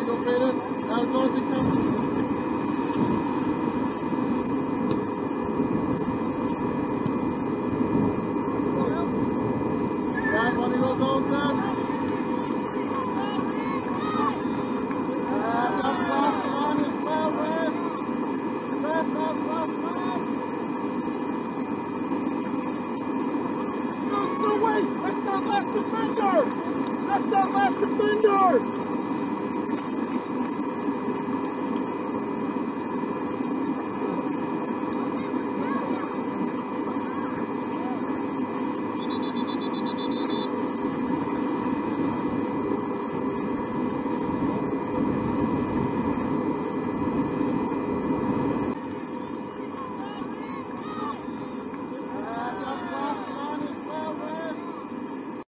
to go, Peter. Now Dalton comes. Right, want to go, Dalton. On as well, Red. Red. No, wait! That's that last defender! That's that last defender!